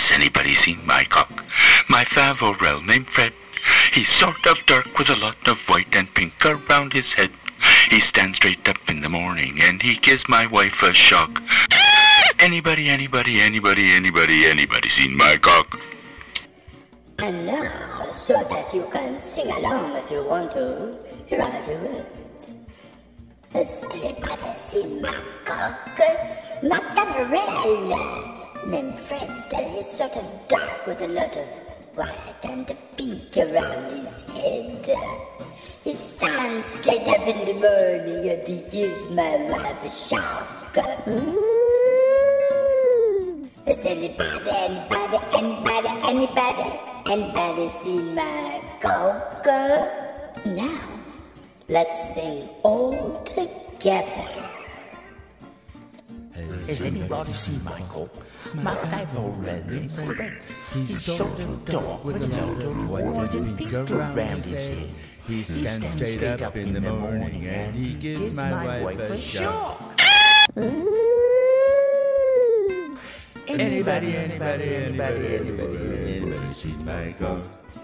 Has anybody seen my cock? My Favorel named Fred. He's sort of dark with a lot of white and pink around his head. He stands straight up in the morning and he gives my wife a shock. Anybody seen my cock? And now, so that you can sing along if you want to, here are the words. Has anybody seen my cock? My Favorel named Fred. He's sort of dark with a lot of white and a pink around his head. He stands straight up in the morning and he gives my wife a shock. Has anybody seen my cock? Now, let's sing all together. Has anybody seen my cock? My Favorel named Fred. He's sort of dark with a lot of white and pink around his head. He stands straight up in the morning and he gives my wife a shock. Anybody seen my cock?